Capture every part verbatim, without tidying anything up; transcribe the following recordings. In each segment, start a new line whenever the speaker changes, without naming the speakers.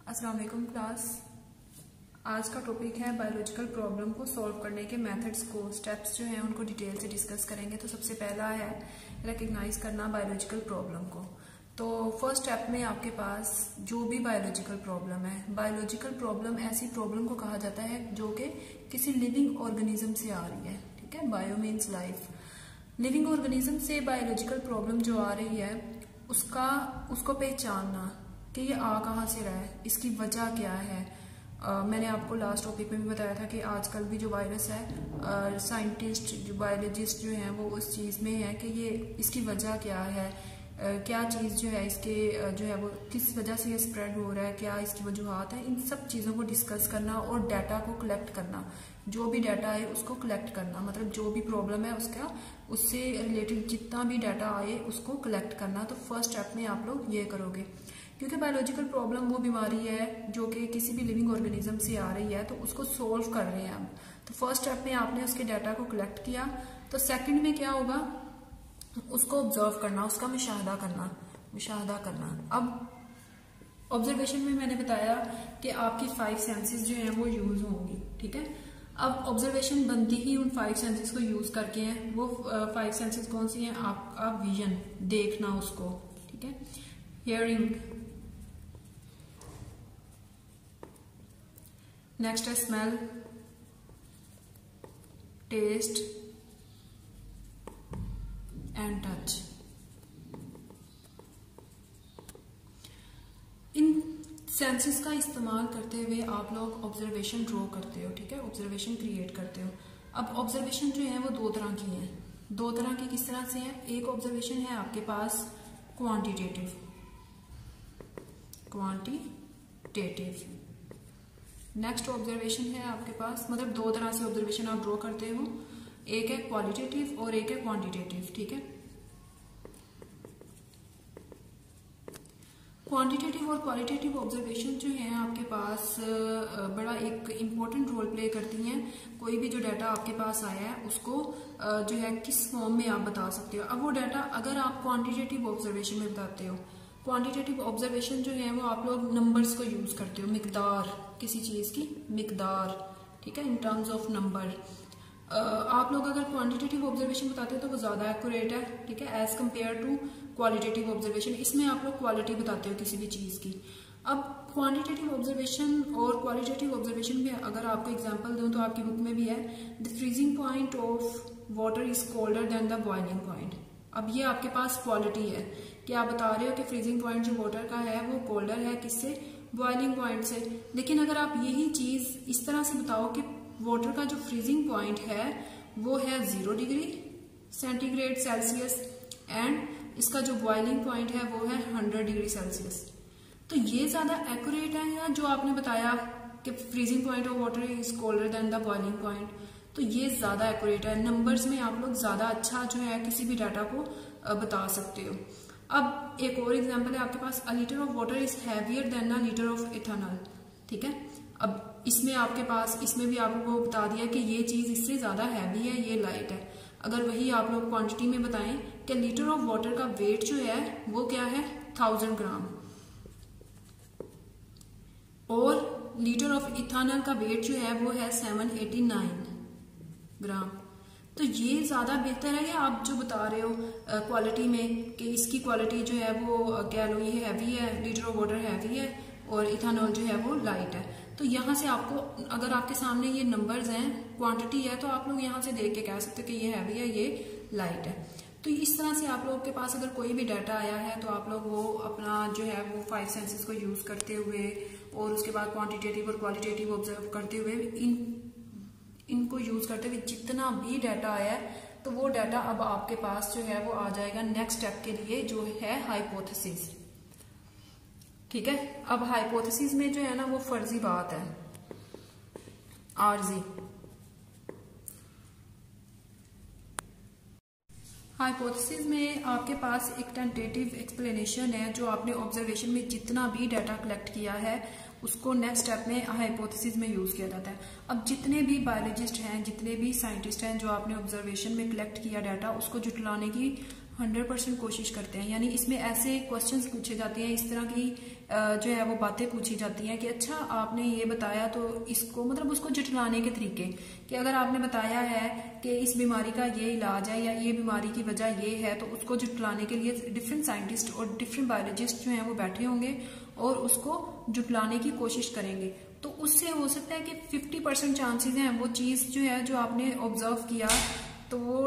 अस्सलाम वालेकुम क्लास। आज का टॉपिक है बायोलॉजिकल प्रॉब्लम को सॉल्व करने के मेथड्स को, स्टेप्स जो हैं उनको डिटेल से डिस्कस करेंगे। तो सबसे पहला है रिकग्नाइज करना बायोलॉजिकल प्रॉब्लम को। तो फर्स्ट स्टेप में आपके पास जो भी बायोलॉजिकल प्रॉब्लम है, बायोलॉजिकल प्रॉब्लम ऐसी प्रॉब्लम को कहा जाता है जो कि किसी लिविंग ऑर्गेनिज्म से आ रही है। ठीक है, bio means life. Living organism से बायोलॉजिकल प्रॉब्लम जो आ रही है उसका उसको पहचानना कि ये आ कहाँ से रहा है, इसकी वजह क्या है। uh, मैंने आपको लास्ट टॉपिक में भी बताया था कि आजकल भी जो वायरस है, साइंटिस्ट जो बायोलॉजिस्ट जो हैं वो उस चीज़ में है कि ये इसकी वजह क्या है, uh, क्या चीज़ जो है इसके uh, जो है वो किस वजह से ये स्प्रेड हो रहा है, क्या इसकी वजूहत है। इन सब चीज़ों को डिस्कस करना और डाटा को कलेक्ट करना, जो भी डाटा है उसको कलेक्ट करना, मतलब जो भी प्रॉब्लम है उसका उससे रिलेटेड जितना भी डाटा आए उसको कलेक्ट करना। तो फर्स्ट स्टेप में आप लोग ये करोगे, क्योंकि बायोलॉजिकल प्रॉब्लम वो बीमारी है जो कि किसी भी लिविंग ऑर्गेनिज्म से आ रही है, तो उसको सोल्व कर रहे हैं हम। तो फर्स्ट स्टेप में आपने उसके डाटा को कलेक्ट किया। तो सेकंड में क्या होगा, उसको ऑब्जर्व करना, उसका मुशाहदा करना मुशाहदा करना अब ऑब्जर्वेशन में मैंने बताया कि आपकी फाइव सेंसेस जो हैं वो यूज होंगी। ठीक है, अब ऑब्जर्वेशन बनती ही उन फाइव सेंसेस को यूज करके हैं। वो फाइव सेंसेस कौन सी हैं? आपका विजन, देखना उसको। ठीक है, हियरिंग, नेक्स्ट है स्मेल, टेस्ट एंड टच। इन सेंसेस का इस्तेमाल करते हुए आप लोग ऑब्जर्वेशन ड्रॉ करते हो। ठीक है, ऑब्जर्वेशन क्रिएट करते हो। अब ऑब्जर्वेशन जो है वो दो तरह की है। दो तरह की किस तरह से है? एक ऑब्जर्वेशन है आपके पास क्वांटिटेटिव क्वांटिटेटिव नेक्स्ट ऑब्जर्वेशन है आपके पास, मतलब दो तरह से ऑब्जर्वेशन आप ड्रॉ करते हो, एक है क्वालिटेटिव और एक है क्वांटिटेटिव। ठीक है, क्वांटिटेटिव और क्वालिटेटिव ऑब्जर्वेशन जो है आपके पास बड़ा एक इम्पोर्टेंट रोल प्ले करती हैं। कोई भी जो डाटा आपके पास आया है उसको जो है किस फॉर्म में आप बता सकते हो। अब वो डाटा अगर आप क्वांटिटेटिव ऑब्जर्वेशन में बताते हो, क्वांटिटेटिव ऑब्जर्वेशन जो है वो आप लोग नंबर्स को यूज करते हो, मिकदार, किसी चीज की मिकदार। ठीक है, इन टर्म्स ऑफ नंबर। आप लोग अगर क्वांटिटेटिव ऑब्जर्वेशन बताते हो तो वो ज्यादा एक्यूरेट है। ठीक है, as compare to qualitative observation, इसमें आप लोग क्वालिटी बताते हो किसी भी चीज की। अब क्वांटिटेटिव ऑब्जर्वेशन और क्वालिटेटिव ऑब्जर्वेशन में अगर आपको एग्जांपल दूं तो आपकी बुक में भी है, the freezing point of water is colder than the boiling point. अब ये आपके पास क्वालिटी है कि आप बता रहे हो कि फ्रीजिंग पॉइंट जो वाटर का है वो कोल्डर है, किससे? बॉइलिंग पॉइंट से। लेकिन अगर आप यही चीज इस तरह से बताओ कि वाटर का जो फ्रीजिंग पॉइंट है वो है zero degree centigrade Celsius and इसका जो बॉइलिंग पॉइंट है वो है हंड्रेड डिग्री सेल्सियस, तो ये ज्यादा एक्यूरेट है या जो आपने बताया कि freezing point of water is colder than the boiling point, तो ये ज्यादा एक्यूरेट है। नंबर्स में आप लोग ज्यादा अच्छा जो है किसी भी डाटा को बता सकते हो। अब एक और एग्जांपल है आपके पास, a litre of water is heavier than a litre of ethanol. ठीक है, अब इसमें आपके पास इसमें भी आपको बता दिया कि ये चीज इससे ज्यादा हैवी है, ये लाइट है। अगर वही आप लोग क्वांटिटी में बताएं कि लीटर ऑफ वाटर का वेट जो है वो क्या है? थाउजेंड ग्राम, और लीटर ऑफ इथेनॉल का वेट जो है वो है सेवन एटी नाइन ग्राम। तो ये ज्यादा बेहतर है या आप जो बता रहे हो क्वालिटी में कि इसकी क्वालिटी जो है वो कह लो ये हैवी है, लीटर ऑफ वाटर हैवी है और इथेनॉल जो है वो लाइट है। तो यहाँ से आपको, अगर आपके सामने ये नंबर्स हैं, क्वांटिटी है, तो आप लोग यहाँ से देख के कह सकते हो कि ये हैवी है, ये लाइट है। तो इस तरह से आप लोगों के पास अगर कोई भी डाटा आया है तो आप लोग वो अपना जो है वो फाइव सेंसेस को यूज करते हुए और उसके बाद क्वांटिटेटिव और क्वालिटेटिव ऑब्जर्व करते हुए इन इनको यूज करते हुए जितना भी डाटा आया है तो वो डाटा अब आपके पास जो है वो आ जाएगा नेक्स्ट स्टेप के लिए, जो है हाइपोथेसिस। ठीक है, अब हाइपोथेसिस में जो है ना वो फर्जी बात है, आरजी। हाइपोथेसिस में आपके पास एक टेंटेटिव एक्सप्लेनेशन है, जो आपने ऑब्जर्वेशन में जितना भी डाटा कलेक्ट किया है उसको नेक्स्ट स्टेप में हाइपोथेसिस में यूज किया जाता है। अब जितने भी बायोलॉजिस्ट हैं, जितने भी साइंटिस्ट हैं, जो आपने ऑब्जर्वेशन में कलेक्ट किया डाटा उसको जुटलाने की हंड्रेड परसेंट कोशिश करते हैं। यानी इसमें ऐसे क्वेश्चंस पूछे जाते हैं इस तरह की जो है वो बातें पूछी जाती हैं कि अच्छा आपने ये बताया तो इसको मतलब उसको जुटलाने के तरीके कि अगर आपने बताया है कि इस बीमारी का ये इलाज है या ये बीमारी की वजह ये है तो उसको जुटलाने के लिए डिफरेंट साइंटिस्ट और डिफरेंट बायोलॉजिस्ट जो हैं वो बैठे होंगे और उसको जुटलाने की कोशिश करेंगे। तो उससे हो सकता है कि फिफ्टी परसेंट चांसेस हैं वो चीज जो है जो आपने ऑब्जर्व किया तो वो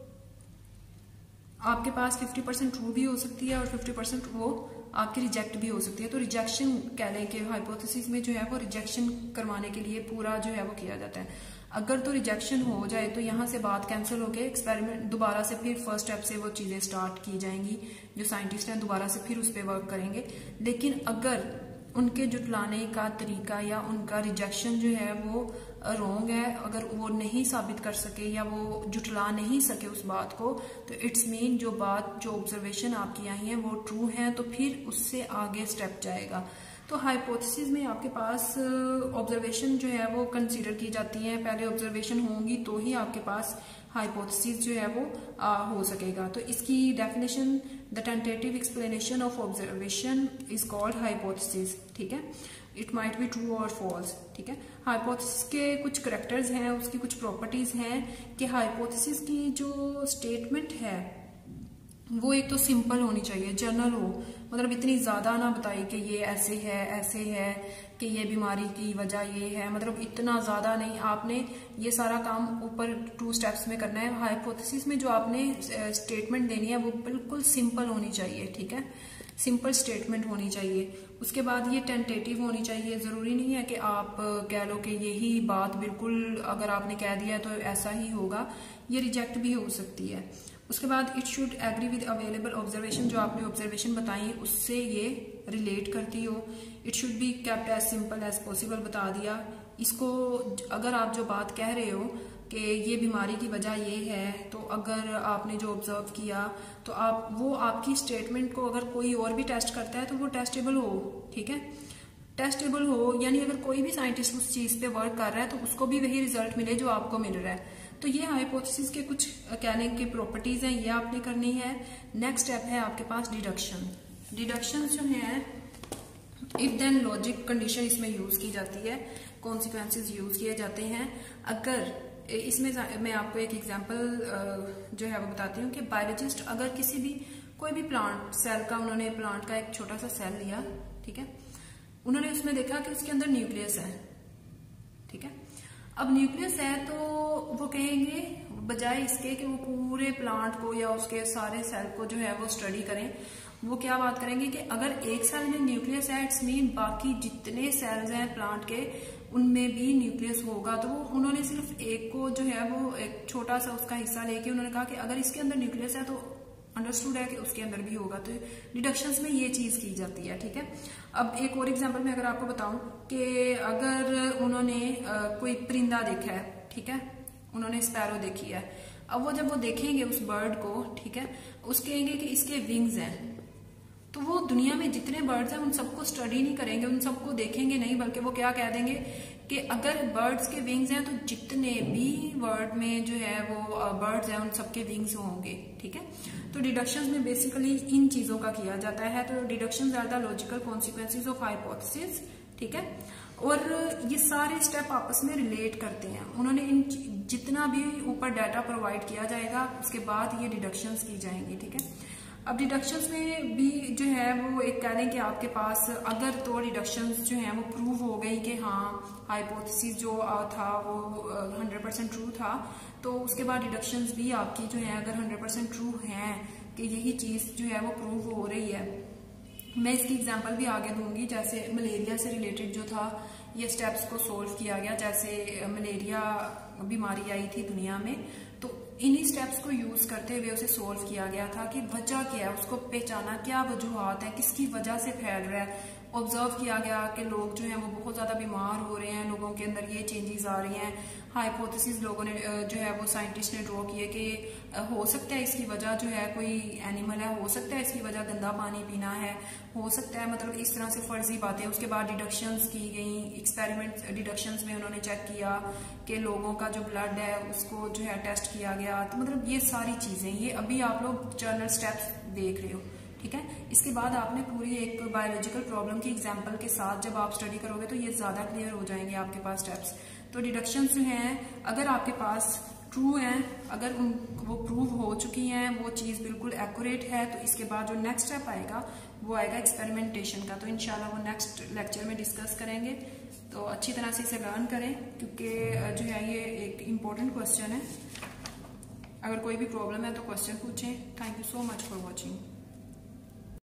आपके पास फिफ्टी परसेंट ट्रू भी हो सकती है और फिफ्टी परसेंट वो आपकी रिजेक्ट भी हो सकती है। तो रिजेक्शन कह लें कि हाइपोथेसिस में जो है वो रिजेक्शन करवाने के लिए पूरा जो है वो किया जाता है। अगर तो रिजेक्शन हो जाए तो यहाँ से बात कैंसिल होकर एक्सपेरिमेंट दोबारा से फिर फर्स्ट स्टेप से वो चीजें स्टार्ट की जाएंगी, जो साइंटिस्ट हैं दोबारा से फिर उस पर वर्क करेंगे। लेकिन अगर उनके जुटलाने का तरीका या उनका रिजेक्शन जो है वो रॉन्ग है, अगर वो नहीं साबित कर सके या वो जुटला नहीं सके उस बात को, तो इट्स मीन जो बात जो ऑब्जर्वेशन आपकी आई है वो ट्रू है, तो फिर उससे आगे स्टेप जाएगा। तो हाइपोथेसिस में आपके पास ऑब्जर्वेशन जो है वो कंसीडर की जाती है, पहले ऑब्जर्वेशन होंगी तो ही आपके पास हाइपोथेसिस जो है वो आ, हो सकेगा। तो इसकी definition the tentative explanation of observation is called hypothesis, ठीक है। इट माइट बी ट्रू और फॉल्स, ठीक है। हाइपोथेसिस के कुछ करेक्टर्स हैं, उसकी कुछ प्रॉपर्टीज हैं कि हाइपोथेसिस की जो स्टेटमेंट है वो एक तो सिंपल होनी चाहिए, जनरल हो, मतलब इतनी ज्यादा ना बताई कि ये ऐसे है ऐसे है कि ये बीमारी की वजह ये है, मतलब इतना ज्यादा नहीं। आपने ये सारा काम ऊपर टू स्टेप्स में करना है। हाइपोथेसिस में जो आपने स्टेटमेंट देनी है वो बिल्कुल सिंपल होनी चाहिए, ठीक है, सिंपल स्टेटमेंट होनी चाहिए। उसके बाद ये टेंटेटिव होनी चाहिए, जरूरी नहीं है कि आप कह लो कि यही बात बिल्कुल अगर आपने कह दिया तो ऐसा ही होगा, ये रिजेक्ट भी हो सकती है। उसके बाद it should agree with available observation, जो आपने ऑब्जर्वेशन बताई उससे ये रिलेट करती हो। It should be kept as simple as possible, बता दिया इसको। अगर आप जो बात कह रहे हो कि ये बीमारी की वजह ये है, तो अगर आपने जो ऑब्जर्व किया तो आप वो आपकी स्टेटमेंट को अगर कोई और भी टेस्ट करता है तो वो टेस्टेबल हो, ठीक है, टेस्टेबल हो, यानी अगर कोई भी साइंटिस्ट उस चीज पे वर्क कर रहा है तो उसको भी वही रिजल्ट मिले जो आपको मिल रहा है। तो ये हाइपोथेसिस के कुछ कहने की प्रॉपर्टीज हैं, ये आपने करनी है। नेक्स्ट स्टेप है आपके पास डिडक्शन। डिडक्शन जो है इफ देन लॉजिक कंडीशन इसमें यूज की जाती है, कॉन्सिक्वेंसेज यूज किए जाते हैं। अगर इसमें मैं आपको एक एग्जांपल जो है वो बताती हूँ कि बायोलॉजिस्ट अगर किसी भी कोई भी प्लांट सेल का, उन्होंने प्लांट का एक छोटा सा सेल लिया, ठीक है, उन्होंने उसमें देखा कि उसके अंदर न्यूक्लियस है, ठीक है। अब न्यूक्लियस है तो वो कहेंगे बजाय इसके कि वो पूरे प्लांट को या उसके सारे सेल को जो है वो स्टडी करें, वो क्या बात करेंगे कि अगर एक सेल में न्यूक्लियस है इट्स मीन बाकी जितने सेल्स हैं प्लांट के उनमें भी न्यूक्लियस होगा। तो वो उन्होंने सिर्फ एक को जो है वो एक छोटा सा उसका हिस्सा लेके उन्होंने कहा कि अगर इसके अंदर न्यूक्लियस है तो अंडरस्टूड है कि उसके अंदर भी होगा। तो डिडक्शंस में ये चीज की जाती है, ठीक है। अब एक और एग्जांपल में अगर आपको बताऊं कि अगर उन्होंने कोई परिंदा देखा है, ठीक है, उन्होंने स्पैरो देखी है, अब वो जब वो देखेंगे उस बर्ड को, ठीक है, उसके कहेंगे कि इसके विंग्स हैं, तो वो दुनिया में जितने बर्ड्स हैं उन सबको स्टडी नहीं करेंगे, उन सबको देखेंगे नहीं, बल्कि वो क्या कह देंगे कि अगर बर्ड्स के विंग्स हैं तो जितने भी वर्ल्ड में जो है वो बर्ड्स हैं उन सबके विंग्स होंगे, ठीक है। तो डिडक्शंस में बेसिकली इन चीजों का किया जाता है। तो deductions are the logical consequences of hypothesis, ठीक है, और ये सारे स्टेप आपस में रिलेट करते हैं। उन्होंने इन जितना भी ऊपर डाटा प्रोवाइड किया जाएगा उसके बाद ये डिडक्शंस की जाएंगी, ठीक है। अब डिडक्शंस में भी जो है वो एक कह लें कि आपके पास अगर तो डिडक्शंस जो है वो प्रूव हो गई कि हाँ हाइपोथेसिस जो था वो हंड्रेड परसेंट ट्रू था, तो उसके बाद डिडक्शंस भी आपकी जो है अगर हंड्रेड परसेंट ट्रू है कि यही चीज जो है वो प्रूव हो रही है। मैं इसकी एग्जांपल भी आगे दूंगी, जैसे मलेरिया से रिलेटेड जो था ये स्टेप्स को सोल्व किया गया, जैसे मलेरिया बीमारी आई थी दुनिया में, तो इन्हीं स्टेप्स को यूज करते हुए उसे सोल्व किया गया था कि वजह क्या है, उसको पहचाना क्या वजूहात है, किसकी वजह से फैल रहा है। ऑब्जर्व किया गया कि लोग जो हैं वो बहुत ज्यादा बीमार हो रहे हैं, लोगों के अंदर ये चेंजेस आ रही हैं। हाइपोथेसिस लोगों ने जो है वो साइंटिस्ट ने ड्रॉ किए कि हो सकता है इसकी वजह जो है कोई एनिमल है, हो सकता है इसकी वजह गंदा पानी पीना है, हो सकता है, मतलब इस तरह से फर्जी बातें। उसके बाद डिडक्शंस की गई, एक्सपेरिमेंट डिडक्शंस में उन्होंने चेक किया कि लोगों का जो ब्लड है उसको जो है टेस्ट किया गया। तो मतलब ये सारी चीजें, ये अभी आप लोग जर्नल स्टेप्स देख रहे हो, ठीक है। इसके बाद आपने पूरी एक बायोलॉजिकल प्रॉब्लम की एग्जांपल के साथ जब आप स्टडी करोगे तो ये ज्यादा क्लियर हो जाएंगे आपके पास स्टेप्स। तो डिडक्शन जो हैं अगर आपके पास ट्रू हैं, अगर उन वो प्रूव हो चुकी हैं, वो चीज बिल्कुल एक्यूरेट है, तो इसके बाद जो नेक्स्ट स्टेप आएगा वो आएगा एक्सपेरिमेंटेशन का। तो इंशाल्लाह वो नेक्स्ट लेक्चर में डिस्कस करेंगे। तो अच्छी तरह से इसे लर्न करें क्योंकि जो है ये एक इम्पोर्टेंट क्वेश्चन है। अगर कोई भी प्रॉब्लम है तो क्वेश्चन पूछें। Thank you so much for watching.